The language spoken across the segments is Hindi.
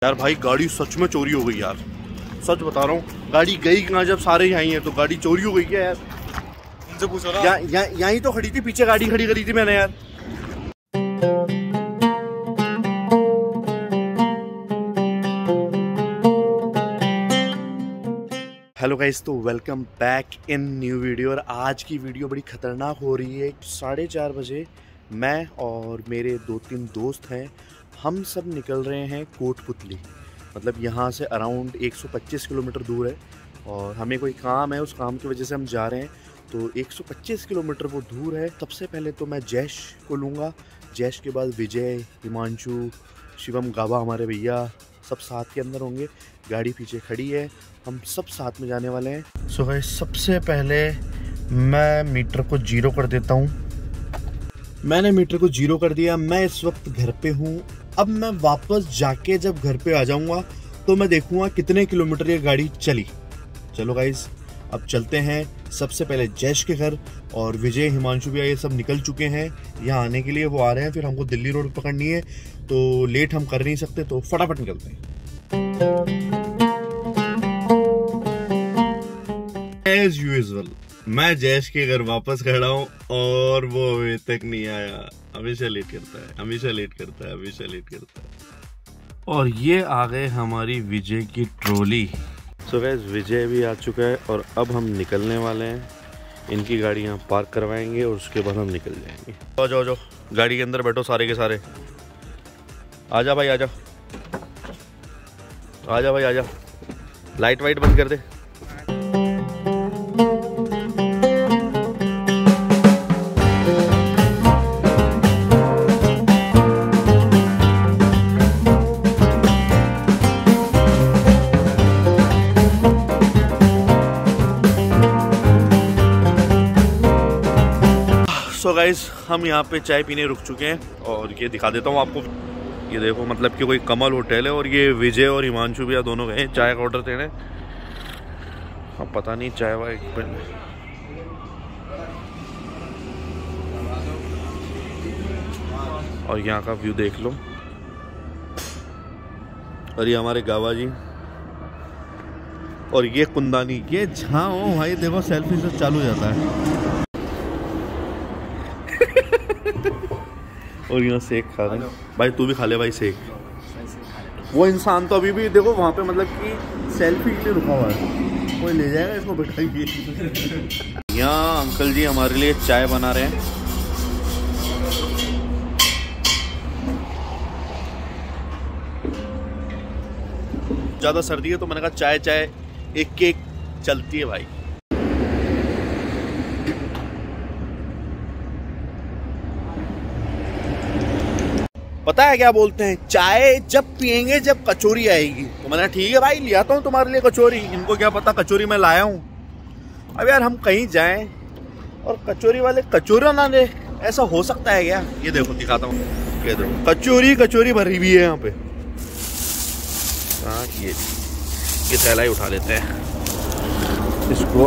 यार भाई गाड़ी सच में चोरी हो गई यार, सच बता रहा हूँ। गाड़ी गई कहाँ जब सारे यहाँ हैं, तो गाड़ी चोरी हो गई क्या यार? उनसे पूछो ना। यहीं तो खड़ी थी, पीछे गाड़ी खड़ी करी थी मैंने यार। हेलो गाइस, तो welcome back in new video. और आज की वीडियो बड़ी ख़तरनाक हो रही है। 4:30 बजे मैं और मेरे 2-3 दोस्त हैं, हम सब निकल रहे हैं कोटपुतली। मतलब यहाँ से अराउंड 125 किलोमीटर दूर है और हमें कोई काम है, उस काम की वजह से हम जा रहे हैं। तो 125 किलोमीटर वो दूर है। सबसे पहले तो मैं जैश को लूँगा, जैश के बाद विजय, हिमांशु, शिवम, गाबा, हमारे भैया सब साथ के अंदर होंगे। गाड़ी पीछे खड़ी है, हम सब साथ में जाने वाले हैं। सो गाइस, सबसे पहले मैं मीटर को 0 कर देता हूँ। मैंने मीटर को 0 कर दिया। मैं इस वक्त घर पे हूँ। अब मैं वापस जाके जब घर पे आ जाऊँगा तो मैं देखूँगा कितने किलोमीटर ये गाड़ी चली। चलो गाइस, अब चलते हैं। सबसे पहले जैश के घर, और विजय, हिमांशु भैया ये सब निकल चुके हैं यहाँ आने के लिए, वो आ रहे हैं। फिर हमको दिल्ली रोड पकड़नी है, तो लेट हम कर नहीं सकते, तो फटाफट निकलते हैं। एज यूजुअल मैं जैश के घर वापस खड़ा हूँ और वो अभी तक नहीं आया। हमेशा लेट करता है, हमेशा लेट करता है, हमेशा लेट करता है। और ये आ गए हमारी विजय की ट्रॉली। सो गाइस, विजय भी आ चुका है और अब हम निकलने वाले हैं। इनकी गाड़ी यहाँ पार्क करवाएंगे और उसके बाद हम निकल जाएंगे। आ जाओ जाओ, गाड़ी के अंदर बैठो सारे के सारे। आजा भाई आजा, आजा भाई आजा। लाइट वाइट बंद कर दे। सो गाइस, हम यहाँ पे चाय पीने रुक चुके हैं और ये दिखा देता हूँ आपको। ये देखो, मतलब कि कोई कमल होटल है और ये विजय और हिमांशु भैया दोनों गए चाय का ऑर्डर देने। अब पता नहीं चाय वाय और यहाँ का व्यू देख लो। और ये हमारे गावा जी और ये कुंदानी, ये जहाँ हो भाई देखो सेल्फी से चालू हो जाता है। और यहाँ सेक खा रहे हैं भाई, तू भी खा ले भाई सेक। वो इंसान तो अभी भी देखो वहाँ पे, मतलब कि सेल्फी के लिए रुका हुआ है, कोई ले जाएगा इसको बैठाएंगे। यहाँ अंकल जी हमारे लिए चाय बना रहे हैं। ज़्यादा सर्दी है तो मैंने कहा चाय चाय एक एक चलती है भाई। पता है क्या बोलते हैं, चाय जब पियेंगे जब कचौरी आएगी। तो मैंने ठीक है भाई, ले आता हूँ तुम्हारे लिए कचौरी। इनको क्या पता कचौरी मैं लाया हूँ। अब यार हम कहीं जाएं और कचौरी वाले कचौरी ना दे, ऐसा हो सकता है क्या? ये देखो दिखाता हूँ, ये देखो कचौरी कचौरी भरी हुई है यहाँ पे। हाँ, ये थैला ही उठा लेते हैं, इसको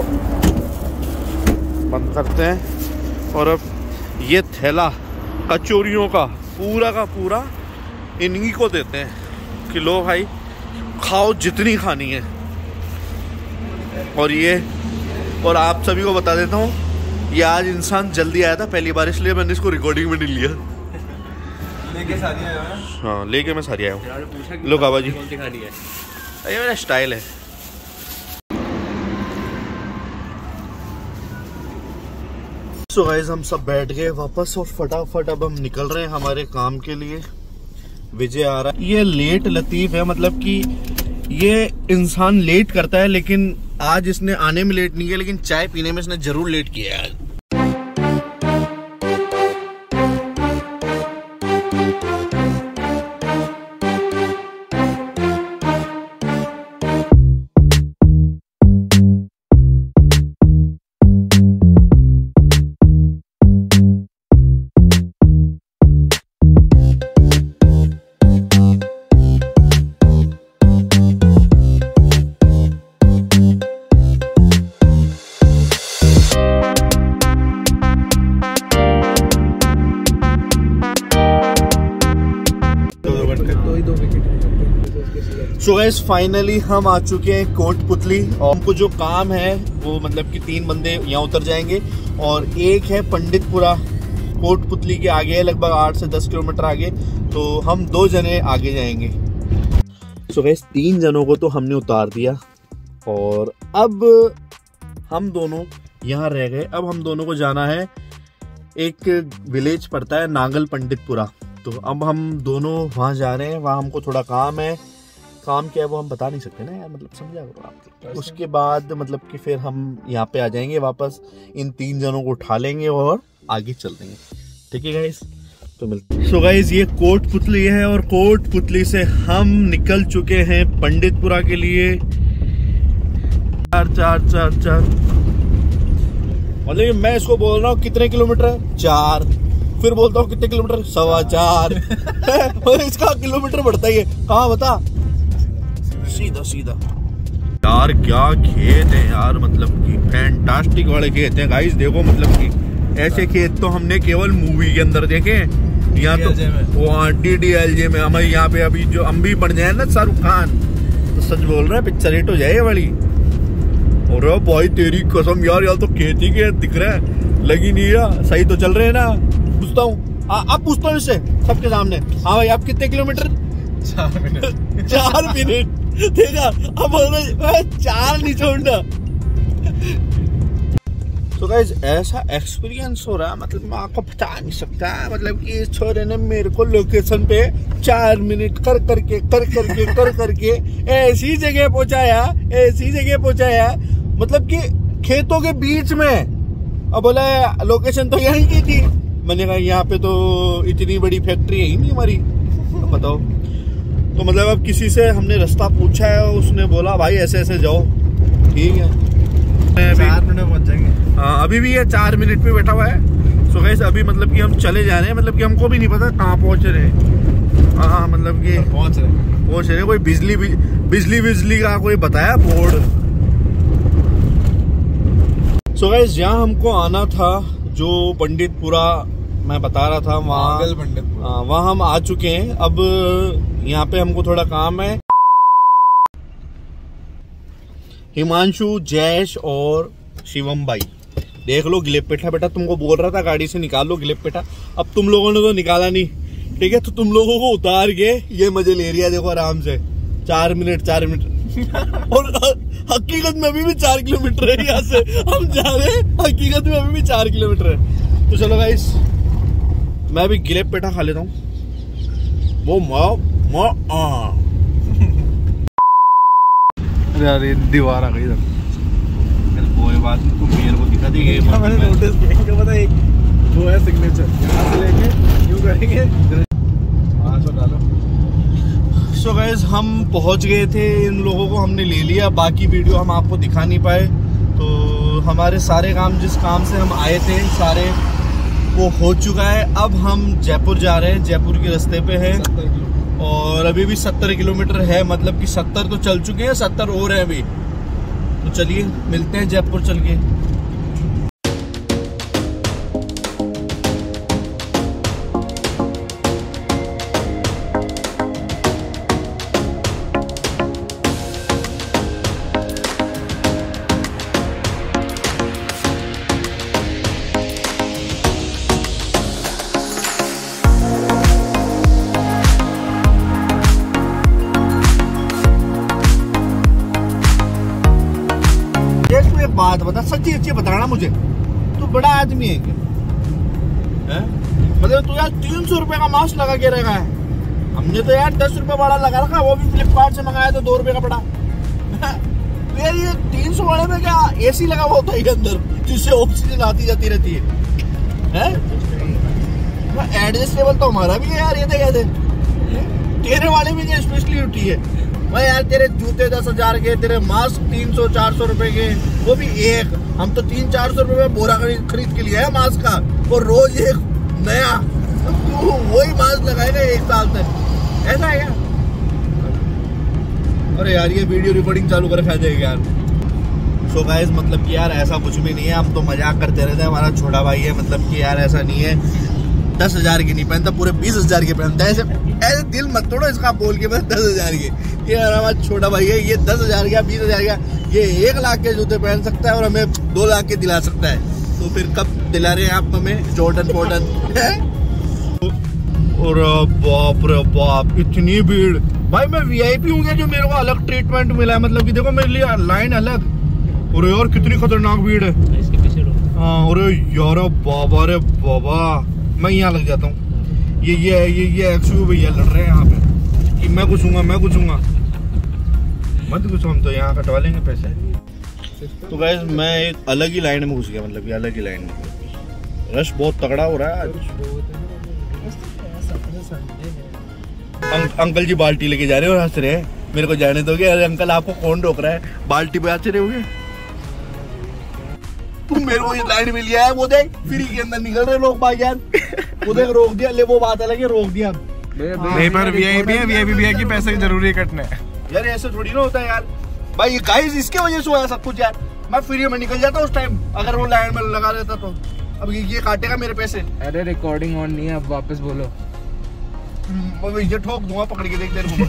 बंद करते हैं। और अब ये थैला कचौरियों का पूरा इन्हीं को देते हैं कि लो भाई खाओ जितनी खानी है। और आप सभी को बता देता हूँ, ये आज इंसान जल्दी आया था पहली बार, इसलिए मैंने इसको रिकॉर्डिंग में नहीं लिया। लेके सारी आया है? हाँ, लेके मैं सारी आया हूँ। लो बाबा जी, ये मेरा स्टाइल है। सो गाइस, हम सब बैठ गए वापस और फटाफट अब हम निकल रहे हैं हमारे काम के लिए। विजय आ रहा है। ये लेट लतीफ है, मतलब कि ये इंसान लेट करता है, लेकिन आज इसने आने में लेट नहीं किया, लेकिन चाय पीने में इसने जरूर लेट किया है। सो गाइस फाइनली हम आ चुके हैं कोटपुतली और हमको जो काम है वो मतलब कि 3 बंदे यहाँ उतर जाएंगे और एक है पंडितपुरा, कोटपुतली के आगे है लगभग 8 से 10 किलोमीटर आगे, तो हम 2 जने आगे जाएंगे। सो गाइस 3 जनों को तो हमने उतार दिया और अब हम दोनों यहाँ रह गए। अब हम दोनों को जाना है, एक विलेज पड़ता है नागल पंडितपुरा, तो अब हम दोनों वहाँ जा रहे हैं। वहाँ हमको थोड़ा काम है, काम क्या है वो हम बता नहीं सकते ना यार, मतलब समझा करो आप। उसके बाद मतलब कि फिर हम यहाँ पे आ जाएंगे वापस, इन 3 जनों को उठा लेंगे और आगे चल देंगे। ठीक है गाइस, तो मिलते हैं। सो गाइस ये कोटपुतली है और कोटपुतली से हम निकल चुके हैं पंडितपुरा के लिए। 4 मतलब मैं इसको बोल रहा हूँ कितने किलोमीटर है, 4, फिर बोलता हूँ कितने किलोमीटर, 4.25 और इसका किलोमीटर बढ़ता ही है। कहाँ बता, सीधा यार क्या खेत है यार, मतलब कि फैंटास्टिक वाले खेत हैं गाइस। देखो मतलब कि ऐसे खेत तो हमने केवल मूवी के अंदर देखे हैं। यहाँ तो वो DDLJ में हमारे यहाँ पे अभी जो अम्बी बन जाए ना शाहरुख खान, तो सच बोल रहे हैं पिक्चर हिट हो जाए वाली। और भाई तेरी कसम यार तो खेत ही खेत दिख रहा है, लगी नहीं रहा, सही तो चल रहे हैं ना। पूछता हूँ अब पूछता हूँ इससे सबके सामने, हाँ भाई आप कितने किलोमीटर? 4 मिनट 4 मिनट देखा, अब 4 नहीं छोड़ना। तो गाइस ऐसा एक्सपीरियंस हो रहा है, मतलब मैं आपको बता नहीं सकता, मतलब कि इस छोरे ने मेरे को लोकेशन पे 4 मिनट कर करके ऐसी जगह पहुंचाया, मतलब कि खेतों के बीच में। अब बोला लोकेशन तो यहीं की थी, मैंने कहा यहाँ पे तो इतनी बड़ी फैक्ट्री है ही नहीं हमारी, तो बताओ। तो मतलब अब किसी से हमने रास्ता पूछा है, उसने बोला भाई ऐसे ऐसे जाओ, ठीक है 4 मिनट में पहुंच जाएंगे। हाँ अभी भी ये 4 मिनट पे बैठा हुआ है। सो गाइस अभी मतलब कि हम चले जा रहे हैं, मतलब कि हमको भी नहीं पता कहाँ पहुंच रहे हैं। हाँ मतलब कि पहुंच रहे कोई बिजली का कोई बताया बोर्ड। सो गाइस यहाँ हमको आना था, जो पंडितपुरा मैं बता रहा था, वहाँ हम आ चुके हैं। अब यहाँ पे हमको थोड़ा काम है। हिमांशु, जयेश और शिवम भाई, देख लो गिलेप पेठा बेटा, तुमको बोल रहा था गाड़ी से निकाल लो गिलेप पेठा, अब तुम लोगों ने तो निकाला नहीं, ठीक है। तो तुम लोगों को उतार के ये मजे ले रही है, देखो आराम से 4 मिनट और हकीकत में अभी भी 4 किलोमीटर है यहाँ से हम जा रहे हैं, हकीकत में अभी भी 4 किलोमीटर है। तो चलो गाइस मैं भी गिलेप पेठा खा लेता हूँ। वो अरे यार ये दीवार आ गई इधर, कोई बात नहीं, तुम मेरे को दिखा देंगे। मैंने नोटिस किया, पता है वो है सिग्नेचर, यहाँ से लेके यूं करेंगे। सो गाइस हम पहुंच गए थे, इन लोगों को हमने ले लिया, बाकी वीडियो हम आपको दिखा नहीं पाए। तो हमारे सारे काम, जिस काम से हम आए थे सारे, वो हो चुका है। अब हम जयपुर जा रहे हैं, जयपुर के रास्ते पे है और अभी भी 70 किलोमीटर है, मतलब कि 70 तो चल चुके हैं, 70 और है अभी। तो चलिए मिलते हैं जयपुर चल के। बात बता, सच्ची बताना मुझे, तू बड़ा आदमी है क्या? मतलब तू यार 300 रुपए का मास्क लगा के रखा है, हमने तो यार 10 रुपए बड़ा लगा रखा, वो भी फ्लिपकार्ट से मंगाया तो 2 रुपए का पड़ा। तो यार ये 300 वाले में क्या AC लगा हुआ होता है अंदर, जिससे ऑक्सीजन आती जाती रहती है? एडजस्टेबल तो हमारा भी है यार, ये कहते तेरे वाले में क्या स्पेशली उठी है भाई यार, तेरे जूते 10,000 के, तेरे मास्क 300-400 रुपए के, वो भी एक। हम तो 300-400 रुपए में बोरा खरीद के लिया है मास्क का, और रोज एक नया, तू वही मास्क लगाएगा 1 साल तक, ऐसा है क्या? अरे यार ये वीडियो रिकॉर्डिंग चालू कर खा जाएगा यार। सो गाइस मतलब कि यार ऐसा कुछ भी नहीं है, हम तो मजाक करते रहते हैं, हमारा छोटा भाई है, मतलब कि यार ऐसा नहीं है 10,000 की नहीं पहनता, पूरे 20,000 के पहनता है। ऐसे दिल मत तोड़ो इसका बोल के, बस 10,000 की ये हमारा छोटा भाई है, ये 10,000 का 20,000 का, ये 1 लाख के जूते पहन सकता है और हमें 2 लाख के दिला सकता है। तो फिर कब दिला रहे हैं आप हमें जॉर्डन फॉर्डन? और बाप रे बाप, इतनी भीड़ भाई। मैं वीआईपी हूँ जो मेरे को अलग ट्रीटमेंट मिला है, मतलब कि देखो मेरे लिए लाइन अलग। और यार कितनी खतरनाक भीड़ है इसके पीछे। हाँ अरे यार बाबा रे बाबा, मैं यहाँ लग जाता हूँ। ये एक्सयू भैया लड़ रहे हैं यहाँ पे कि मैं घुसूंगा मत घुसो, हम तो यहाँ कटवा लेंगे पैसे। तो गाइस मैं एक अलग ही लाइन में घुस गया, मतलब कि अलग ही लाइन में। रश बहुत तगड़ा हो रहा है आज। अंकल जी बाल्टी लेके जा रहे हैं और हंस रहे हैं, मेरे को जाने दोगे? अरे अंकल आपको कौन रोक रहा है, बाल्टी पे आते रहोगे। तुम मेरे को ये लाइन में लिया है, वो देख फ्री के अंदर निकल रहे लोग भाई यार। वो देख रोक दिया, ले वो बात अलग है, रोक दिया। नहीं पर वीआईपी की पैसे की जरूरी है कटने यार, ऐसे थोड़ी ना होता है यार भाई। गाइस इसके वजह से हुआ सब कुछ यार। मैं फ्री में निकल जाता उस टाइम, अगर वो लाइन में लगा देता तो। अब ये काटेगा मेरे पैसे। अरे रिकॉर्डिंग ऑन नहीं है, अब वापस बोलो। ये ठोक दूंगा पकड़ के, देख तेरे को।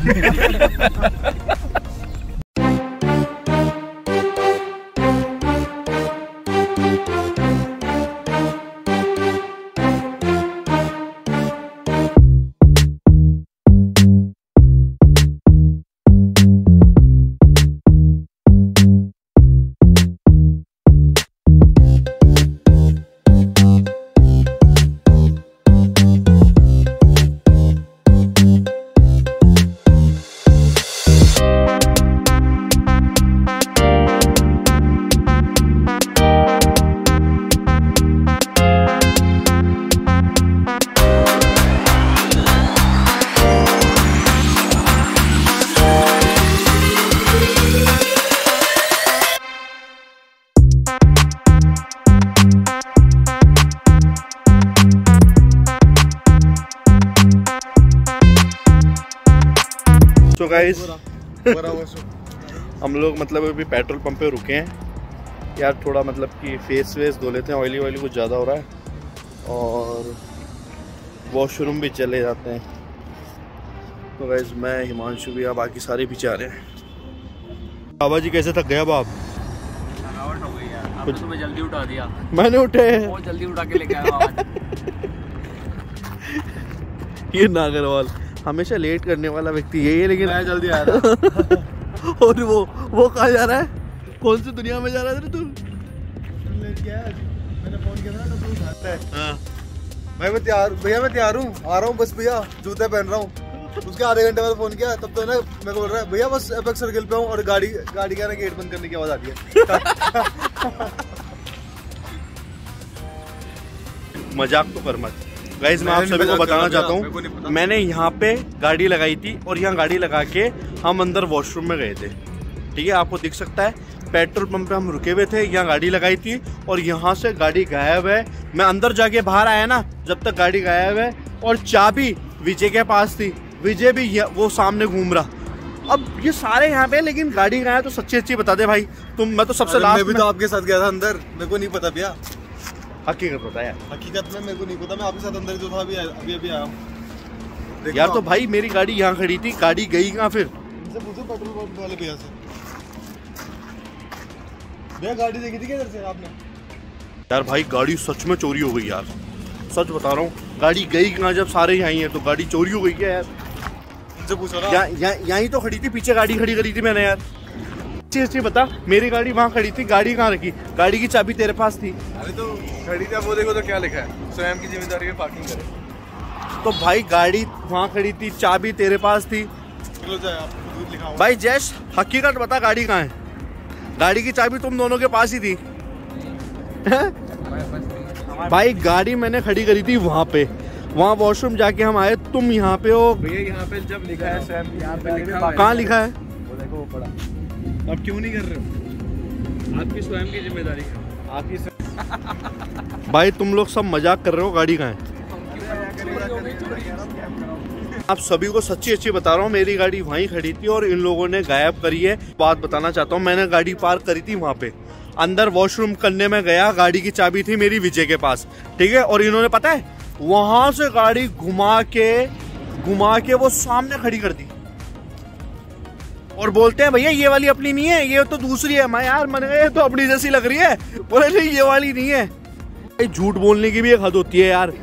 तो गाइस हम लोग मतलब अभी पेट्रोल पंप पे रुके हैं यार, थोड़ा मतलब कि फेस वेस धो लेते हैं, ऑयली कुछ ज़्यादा हो रहा है। और वॉशरूम भी चले जाते हैं। तो गाइस मैं, हिमांशु भी, बाकी सारे पीछे आ रहे हैं। बाबा जी कैसे थक गया बाप? थकावट हो गई यार, आपने तुम्हें जल्दी उठा दिया। मैंने उठे, बहुत जल्दी उठा के लेके आया आज। ये नागरवाल हमेशा लेट करने वाला व्यक्ति यही है, लेकिन मैं जल्दी आया था। और वो कहाँ जा रहा है? कौन सी दुनिया में जा रहा है तू? मैंने फोन किया था ना, तो उठाता है। हाँ मैं तैयार भैया, मैं तैयार हूँ, आ रहा हूँ बस भैया, जूते पहन रहा हूँ। उसके आधे घंटे बाद फोन किया, तब तो ना मैं बोल रहा है भैया बस एपेक्स सर्किल पे हूँ, और गाड़ी का ना गेट बंद करने की आवाज आती है। मजाक तो कर मत गाइस। मैं आप सभी को बताना चाहता हूँ, मैंने यहाँ पे गाड़ी लगाई थी और यहाँ गाड़ी लगा के हम अंदर वॉशरूम में गए थे। ठीक है, आपको दिख सकता है पेट्रोल पंप पे हम रुके हुए थे, यहाँ गाड़ी लगाई थी और यहाँ से गाड़ी गायब है। मैं अंदर जाके बाहर आया ना, जब तक गाड़ी गायब है। और चाबी विजय के पास थी, विजय भी वो सामने घूम रहा। अब ये सारे यहाँ पे, लेकिन गाड़ी गायब। तो सच्ची बता दे भाई तुम। मैं तो सबसे लास्ट मैं भी तो आपके साथ गया था अंदर, मेरे को नहीं पता भैया। हकीकत पता है? हकीकत में मेरे को नहीं पता, मैं आपके साथ अंदर जो था अभी आया हूँ यार। तो भाई मेरी गाड़ी यहाँ खड़ी थी, गाड़ी गई कहाँ फिर? इनसे पूछो पेट्रोल पंप वाले भैया से, भैया गाड़ी देखी थी क्या इधर से आपने? यार भाई गाड़ी सच में चोरी हो गई यार, सच बता रहा हूँ। गाड़ी गई कहाँ जब सारे यहाँ ही हैं? तो गाड़ी चोरी हो गई क्या यार? इनसे पूछो ना। यहीं तो खड़ी थी, पीछे गाड़ी खड़ी करी थी मैंने यार। चीज बता, मेरी गाड़ी वहाँ खड़ी थी, गाड़ी कहाँ रखी? गाड़ी की चाबी तेरे पास थी। अरे तो खड़ी थी, वो देखो तो क्या लिखा है, स्वयं की जिम्मेदारी में पार्किंग करें। तो भाई गाड़ी वहाँ खड़ी थी, चाबी तेरे पास थी। चलो जाए, आपको दूध लिखा भाई जैश हकीकत बता, गाड़ी कहाँ है? गाड़ी की चाबी तुम दोनों के पास ही थी। भाई गाड़ी मैंने खड़ी करी थी वहाँ पे, वहाँ वॉशरूम जाके हम आए, तुम यहाँ पे हो। भैया यहाँ पे जब लिखा है स्वयं, यहाँ पे कहाँ लिखा है? वो देखो वो पड़ा। अब क्यों नहीं कर रहे हो? आपकी स्वयं की जिम्मेदारी है, आपकी भाई तुम लोग सब मजाक कर रहे हो, गाड़ी कहाँ है? आप सभी को सच्ची बता रहा हूँ, मेरी गाड़ी वहीं खड़ी थी और इन लोगों ने गायब करी है। बात बताना चाहता हूँ, मैंने गाड़ी पार्क करी थी वहाँ पे, अंदर वॉशरूम करने में गया, गाड़ी की चाबी थी मेरी विजय के पास। ठीक है, और इन्होंने पता है वहां से गाड़ी घुमा के वो सामने खड़ी कर दी। और बोलते हैं भैया ये वाली अपनी नहीं है, ये तो दूसरी है। मैं यार मैंने कहा ये तो अपनी जैसी लग रही है। बोले नहीं ये वाली नहीं है। झूठ बोलने की भी एक हद होती है यार।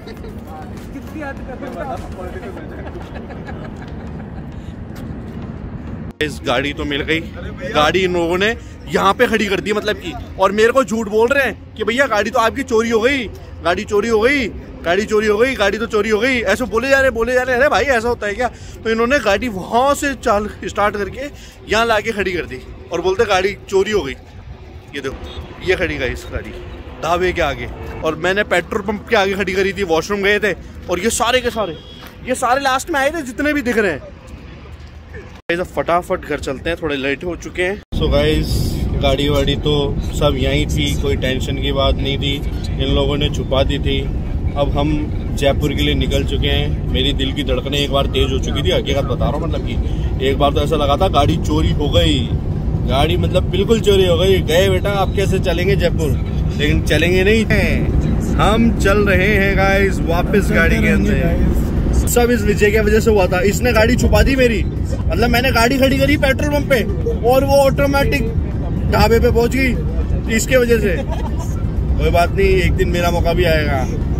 इस गाड़ी तो मिल गई, गाड़ी इन लोगों ने यहाँ पे खड़ी कर दी मतलब की, और मेरे को झूठ बोल रहे हैं कि भैया गाड़ी तो आपकी चोरी हो गई, गाड़ी चोरी हो गई, गाड़ी चोरी हो गई, गाड़ी तो चोरी हो गई, ऐसे बोले जा रहे। अरे भाई ऐसा होता है क्या? तो इन्होंने गाड़ी वहाँ से स्टार्ट करके यहाँ लाके खड़ी कर दी और बोलते गाड़ी चोरी हो गई। ये देखो ये खड़ी गई इस गाड़ी ढाबे के आगे, और मैंने पेट्रोल पंप के आगे खड़ी करी थी। वॉशरूम गए थे और ये सारे के सारे लास्ट में आए थे जितने भी दिख रहे हैं। फटाफट घर चलते हैं, थोड़े लेट हो चुके हैं। सो गाइस गाड़ी वाड़ी तो सब यहीं थी, कोई टेंशन की बात नहीं थी, इन लोगों ने छुपा दी थी। अब हम जयपुर के लिए निकल चुके हैं। मेरी दिल की धड़कनें एक बार तेज हो चुकी थी, हकीकत बता रहा हूँ। मतलब कि एक बार तो ऐसा लगा था गाड़ी चोरी हो गई, गाड़ी मतलब बिल्कुल चोरी हो गई। गए बेटा आप कैसे चलेंगे जयपुर, लेकिन चलेंगे नहीं हैं। हम चल रहे हैं गाइस वापस गाड़ी के अंदर। सब इस विजय की वजह से हुआ था, इसने गाड़ी छुपा दी मेरी। मतलब मैंने गाड़ी खड़ी करी पेट्रोल पंप पे और वो ऑटोमेटिक ढाबे पे पहुंच गई इसके वजह से। कोई बात नहीं, एक दिन मेरा मौका भी आएगा।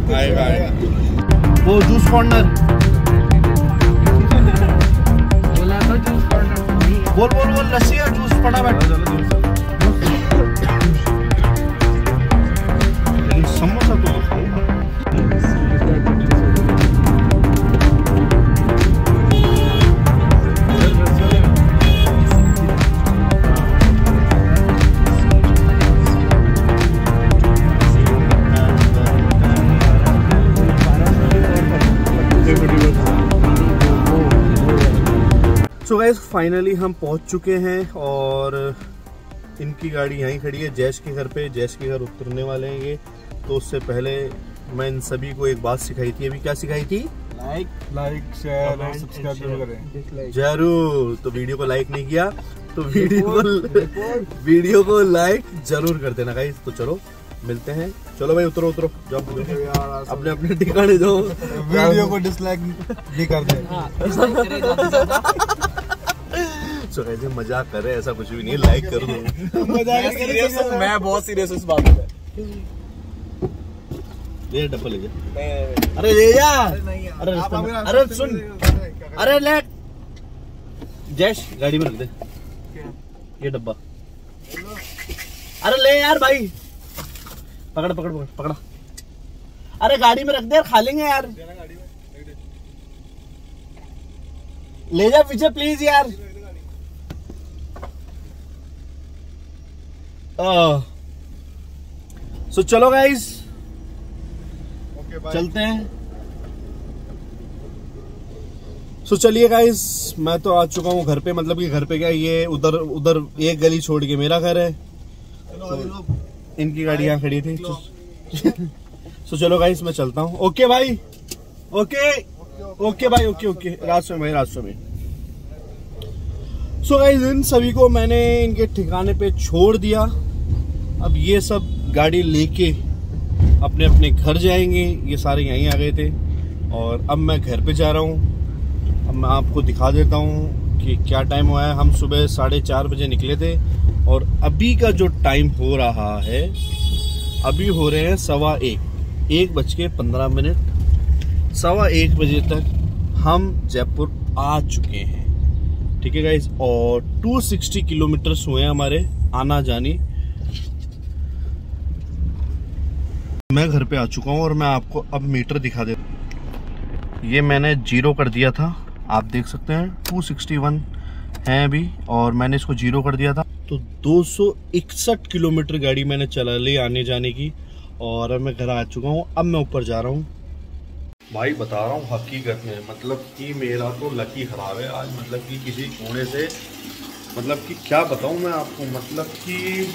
वो जूस कॉर्नर बोल लस्सी और जूस पड़ा बैठा, लेकिन समोसा तो सो गाइस फाइनली हम पहुंच चुके हैं और इनकी गाड़ी यहीं खड़ी है जैश के घर पे। जैश के घर उतरने वाले हैं ये। तो उससे पहले मैं इन सभी को एक बात सिखाई थी। अभी क्या सिखाई थी? लाइक शेयर और सब्सक्राइब जरूर करें। जरूर। तो वीडियो को लाइक नहीं किया तो वीडियो को लाइक जरूर कर देना गाइस। तो चलो मिलते हैं। चलो भाई उतरो जाओ अपने अपने ठिकाने जाओ। वीडियो को डिसलाइक नहीं कर दे। सो ऐसे मजाक कर रहे हैं, ऐसा कुछ भी नहीं, लाइक कर दो। मैं बहुत सीरियस इस बात में। ये डब्बा ले जा। अरे ले जा। अरे सुन, अरे ले जैश गाड़ी में रख दे ये डब्बा। अरे ले यार भाई, पकड़ा। अरे गाड़ी में रख दे, खा लेंगे यार। ले जा पीछे प्लीज यार। सो चलो गाइस चलते हैं। सो चलिए गाइस मैं तो आ चुका हूँ घर पे। मतलब कि घर पे क्या, ये उधर एक गली छोड़ के मेरा घर है। इनकी गाड़ी यहाँ खड़ी थी। सो चलो गाइस मैं चलता हूँ। ओके भाई, ओके भाई, ओके रास्ते में। सो गाइस इन सभी को मैंने इनके ठिकाने पे छोड़ दिया। अब ये सब गाड़ी लेके अपने अपने घर जाएंगे। ये सारे यहीं आ गए थे और अब मैं घर पे जा रहा हूँ। अब मैं आपको दिखा देता हूँ कि क्या टाइम हुआ है। हम सुबह 4:30 बजे निकले थे और अभी का जो टाइम हो रहा है, अभी हो रहे हैं 1:15। 1:15 बजे तक हम जयपुर आ चुके हैं। ठीक है गाइस, और 260 किलोमीटर हुए हैं हमारे आना जाने। मैं घर पे आ चुका हूँ और मैं आपको अब मीटर दिखा देता हूँ। ये मैंने 0 कर दिया था, आप देख सकते हैं 261 है अभी, और मैंने इसको 0 कर दिया था। तो 261 किलोमीटर गाड़ी मैंने चला ली आने जाने की, और अब मैं घर आ चुका हूँ। अब मैं ऊपर जा रहा हूँ। भाई बता रहा हूँ हकीकत में, मतलब कि मेरा तो लकी खराब है आज। मतलब कि किसी कोने से, मतलब कि क्या बताऊँ मैं आपको, मतलब कि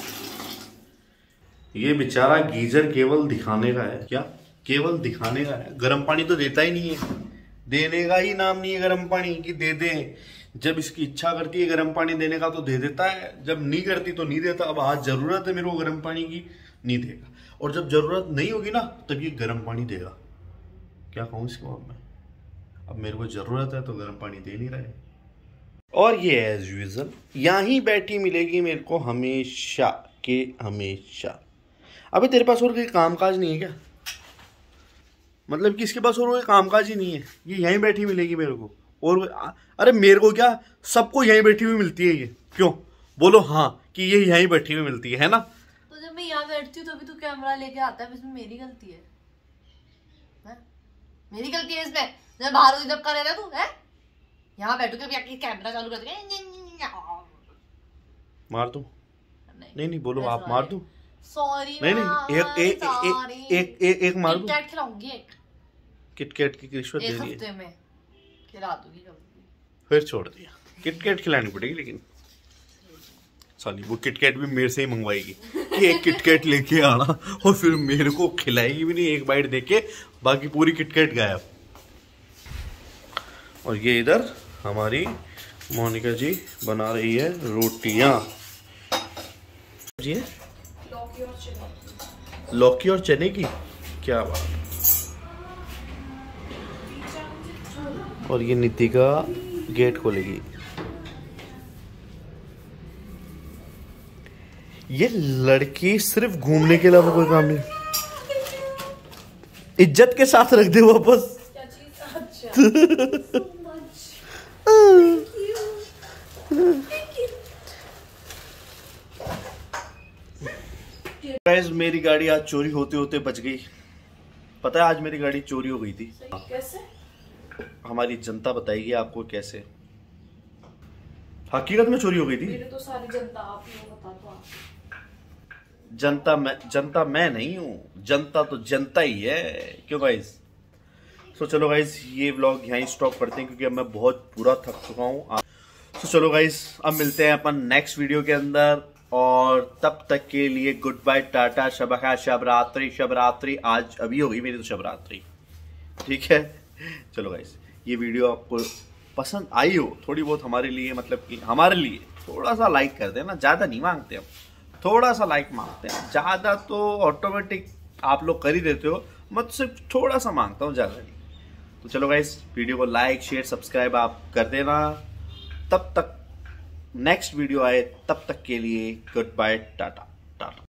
ये बेचारा गीजर केवल दिखाने का है। क्या केवल दिखाने का है? गर्म पानी तो देता ही नहीं है, देने का ही नाम नहीं है गर्म पानी की दे दें। जब इसकी इच्छा करती है गर्म पानी देने का तो दे देता है, जब नहीं करती तो नहीं देता। अब आज जरूरत है मेरे को गर्म पानी की, नहीं देगा। और जब जरूरत नहीं होगी ना तब ये गर्म पानी देगा। क्या कहूँ इसको अब मैं, अब मेरे को जरूरत है तो गर्म पानी दे नहीं रहे। और ये एज यूजल यहाँ ही बैठी मिलेगी मेरे को हमेशा के हमेशा। अबे तेरे पास और कोई कामकाज नहीं है क्या? मतलब कि इसके पास और कोई कामकाज ही नहीं है, ये यहीं बैठी मिलेगी मेरे को। और अरे मेरे को क्या, सबको यहीं बैठी हुई मिलती है ये। क्यों बोलो हाँ कि ये यहीं बैठी हुई मिलती है ना? तो जब मैं यहाँ बैठती हूँ तभी तू कैमरा लेके आता है, इसमें मेरी गलती है? मेरी गलती है इसमें? जब बाहर उधर का रहता तू है, यहाँ बैठो के कैमरा चालू कर दे। मार दूं? नहीं बोलो आप, मार दूं? सॉरी नहीं एक मार दूं? किटकैट खिलाऊंगी, एक किटकैट की रिश्वत दे दी है, हफ्ते में खिला दूंगी कभी। फिर छोड़ दिया। किटकैट खिलानी पड़ेगी, लेकिन साली वो किटकैट भी मेरे से ही मंगवाएगी कि एक किटकैट लेके आना, और फिर मेरे को खिलाएगी भी नहीं, एक बाइट देके बाकी पूरी किटकैट गायब। और ये इधर हमारी मोनिका जी बना रही है रोटियां। जी लौकी और चने की, क्या बात। और ये नितिका गेट खोलेगी। ये लड़की सिर्फ घूमने के अलावा कोई काम नहीं। इज्जत के साथ रख दे वापस। गाइस मेरी गाड़ी आज चोरी होते होते बच गई। पता है आज मेरी गाड़ी चोरी हो गई थी। कैसे? हमारी जनता बताएगी आपको कैसे। हकीकत में चोरी हो गई थी। मेरे तो सारी जनता आप ही हो, बता दो आप। जनता मैं नहीं हूँ, जनता तो जनता ही है। क्यों गाइस? तो चलो गाइस ये व्लॉग यहीं स्टॉप करते हैं क्योंकि अब मैं बहुत पूरा थक चुका हूँ। तो चलो गाइस अब मिलते हैं अपन नेक्स्ट वीडियो के अंदर, और तब तक के लिए गुड बाय, टाटा, शब खैर, शब रात्रि। आज अभी हो गई मेरी तो शब रात्रि, ठीक है। चलो गाइस ये वीडियो आपको पसंद आई हो थोड़ी बहुत, हमारे लिए मतलब कि हमारे लिए थोड़ा सा लाइक कर देना, ज्यादा नहीं मांगते हम, थोड़ा सा लाइक मांगते हैं। ज्यादा तो ऑटोमेटिक आप लोग कर ही देते हो, मैं सिर्फ थोड़ा सा मांगता हूँ, ज्यादा नहीं। तो चलो गाइस वीडियो को लाइक शेयर सब्सक्राइब आप कर देना। तब तक नेक्स्ट वीडियो आए, तब तक के लिए गुड बाय, टाटा।